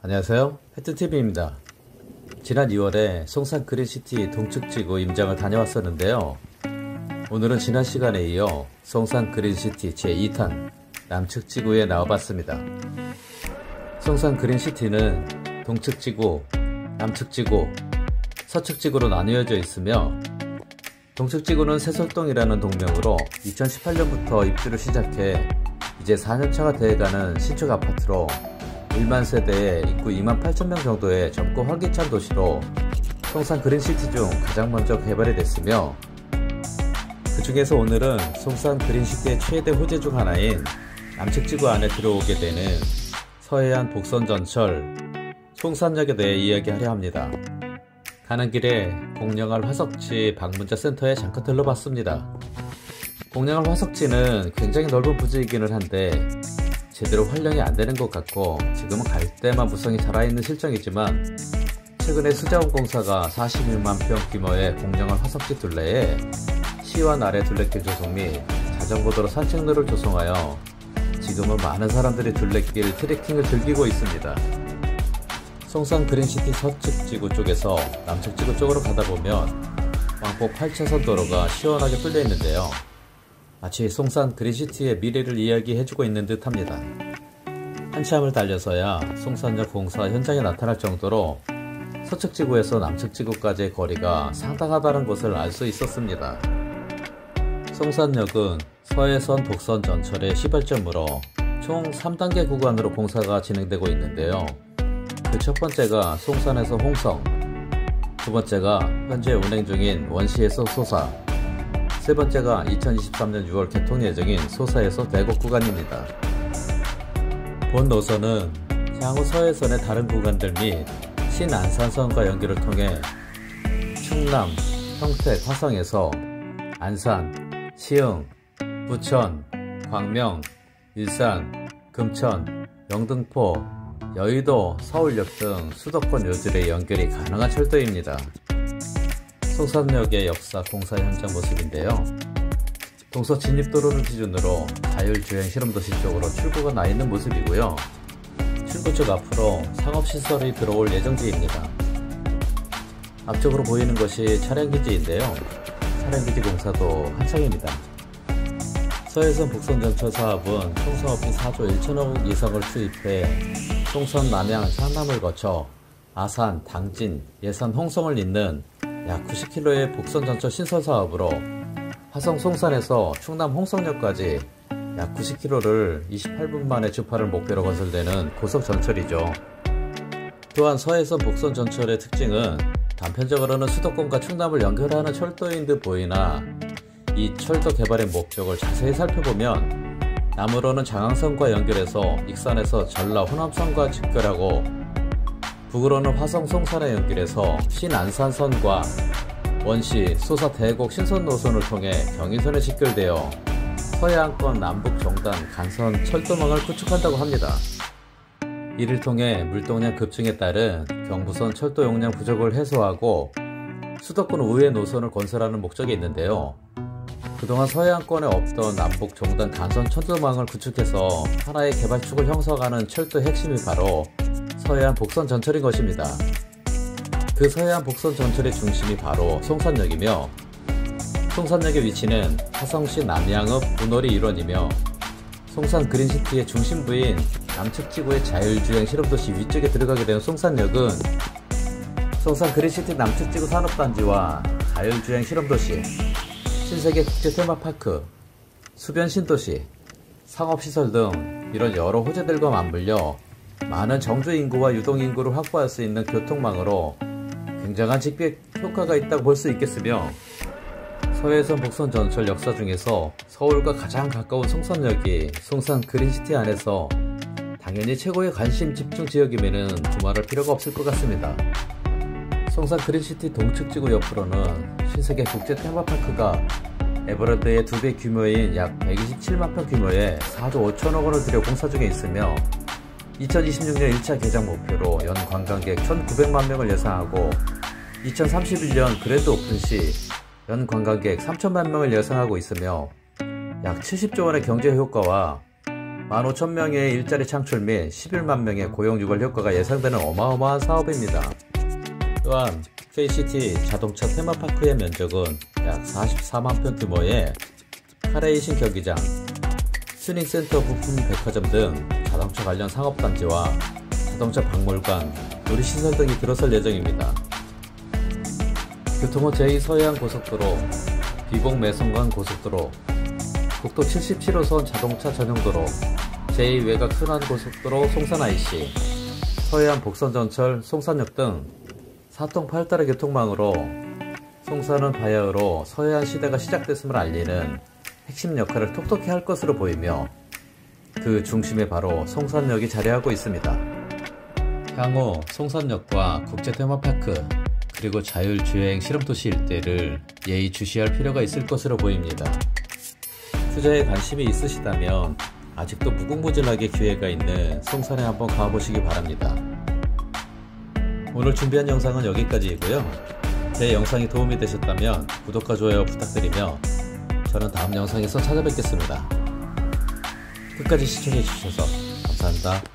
안녕하세요, 해튼TV입니다. 지난 2월에 송산 그린시티 동측지구 임장을 다녀왔었는데요. 오늘은 지난 시간에 이어 송산 그린시티 제2탄 남측지구에 나와봤습니다. 송산 그린시티는 동측지구, 남측지구, 서측지구로 나뉘어져 있으며 동측지구는 새솔동이라는 동명으로 2018년부터 입주를 시작해 이제 4년차가 돼가는 신축 아파트로 1만 세대에 인구 2만 8천 명 정도의 젊고 활기찬 도시로 송산 그린시티 중 가장 먼저 개발이 됐으며, 그 중에서 오늘은 송산 그린시티의 최대 호재 중 하나인 남측지구 안에 들어오게 되는 서해안 복선전철 송산역에 대해 이야기하려 합니다. 가는 길에 공령알 화석지 방문자 센터에 잠깐 들러봤습니다. 공령알 화석지는 굉장히 넓은 부지이기는 한데 제대로 활용이 안되는 것 같고, 지금은 갈대만 무성이 자라있는 실정이지만 최근에 수자원 공사가 46만 평 규모의 공령알 화석지 둘레에 시와 나래 둘레길 조성 및 자전거도로 산책로를 조성하여 지금은 많은 사람들이 둘레길 트레킹을 즐기고 있습니다. 송산 그린시티 서측지구 쪽에서 남측지구 쪽으로 가다보면 왕복 8차선 도로가 시원하게 뚫려 있는데요. 마치 송산 그린시티의 미래를 이야기해주고 있는 듯 합니다. 한참을 달려서야 송산역 공사 현장에 나타날 정도로 서측지구에서 남측지구까지의 거리가 상당하다는 것을 알 수 있었습니다. 송산역은 서해선 복선 전철의 시발점으로 총 3단계 구간으로 공사가 진행되고 있는데요. 그 첫 번째가 송산에서 홍성, 두 번째가 현재 운행 중인 원시에서 소사, 세 번째가 2023년 6월 개통 예정인 소사에서 대곡 구간입니다. 본 노선은 향후 서해선의 다른 구간들 및 신안산선과 연결을 통해 충남, 평택, 화성에서 안산, 시흥, 부천, 광명, 일산, 금천, 영등포, 여의도, 서울역 등 수도권 요지의 연결이 가능한 철도입니다. 송산역의 역사 공사 현장 모습인데요. 동서 진입도로를 기준으로 자율주행 실험도시 쪽으로 출구가 나 있는 모습이고요. 출구 쪽 앞으로 상업시설이 들어올 예정지입니다. 앞쪽으로 보이는 것이 차량기지인데요. 차량기지 공사도 한창입니다. 서해선 복선전철 사업은 총 사업비 4조 1천억 이상을 투입해 송선, 남양, 상남을 거쳐 아산, 당진, 예산, 홍성을 잇는 약 90km의 복선전철 신설 사업으로 화성 송산에서 충남 홍성역까지 약 90km를 28분 만에 주파를 목표로 건설되는 고속전철이죠. 또한 서해선 복선전철의 특징은 단편적으로는 수도권과 충남을 연결하는 철도인 듯 보이나 이 철도 개발의 목적을 자세히 살펴보면 남으로는 장항선과 연결해서 익산에서 전라 호남선과 직결하고, 북으로는 화성 송산에 연결해서 신안산선과 원시, 소사, 대곡, 신선 노선을 통해 경인선에 직결되어 서해안권 남북 종단 간선 철도망을 구축한다고 합니다. 이를 통해 물동량 급증에 따른 경부선 철도 용량 부족을 해소하고 수도권 우회 노선을 건설하는 목적이 있는데요. 그동안 서해안권에 없던 남북 종단 간선 철도망을 구축해서 하나의 개발축을 형성하는 철도의 핵심이 바로 서해안 복선 전철인 것입니다. 그 서해안 복선 전철의 중심이 바로 송산역이며, 송산역의 위치는 화성시 남양읍 운월이 일원이며, 송산 그린시티의 중심부인 남측지구의 자율주행 실험도시 위쪽에 들어가게 되는 송산역은 송산 그린시티 남측지구 산업단지와 자율주행 실험도시, 신세계 국제 테마파크, 수변 신도시, 상업시설 등 이런 여러 호재들과 맞물려 많은 정주인구와 유동인구를 확보할 수 있는 교통망으로 굉장한 직백 효과가 있다고 볼 수 있겠으며, 서해선 복선 전철 역사 중에서 서울과 가장 가까운 송산역이 송산 그린시티 안에서 당연히 최고의 관심 집중 지역임에는 두말할 필요가 없을 것 같습니다. 송산 그린시티 동측지구 옆으로는 신세계 국제 테마파크가 에버랜드의 2배 규모인 약 127만 평 규모의 4조 5천억 원을 들여 공사 중에 있으며, 2026년 1차 개장 목표로 연 관광객 1,900만 명을 예상하고 2031년 그랜드 오픈 시 연 관광객 3천만 명을 예상하고 있으며 약 70조 원의 경제 효과와 15,000명의 일자리 창출 및 11만 명의 고용 유발 효과가 예상되는 어마어마한 사업입니다. 또한 KCT 자동차 테마파크의 면적은 약 44만 평 규모의 카레이싱 경기장, 튜닝센터 부품 백화점 등 자동차 관련 상업단지와 자동차 박물관, 놀이시설 등이 들어설 예정입니다. 교통은 제2서해안 고속도로, 비곡 매성간 고속도로, 국도 77호선 자동차 전용도로, 제2외곽 순환고속도로 송산 IC, 서해안 복선전철 송산역 등 4통 8달의 교통망으로 송산은 바야흐로 서해안 시대가 시작됐음을 알리는 핵심 역할을 톡톡히 할 것으로 보이며 그 중심에 바로 송산역이 자리하고 있습니다. 향후 송산역과 국제테마파크 그리고 자율주행 실험도시 일대를 예의주시할 필요가 있을 것으로 보입니다. 투자에 관심이 있으시다면 아직도 무궁무진하게 기회가 있는 송산에 한번 가보시기 바랍니다. 오늘 준비한 영상은 여기까지이고요. 제 영상이 도움이 되셨다면 구독과 좋아요 부탁드리며 저는 다음 영상에서 찾아뵙겠습니다. 끝까지 시청해주셔서 감사합니다.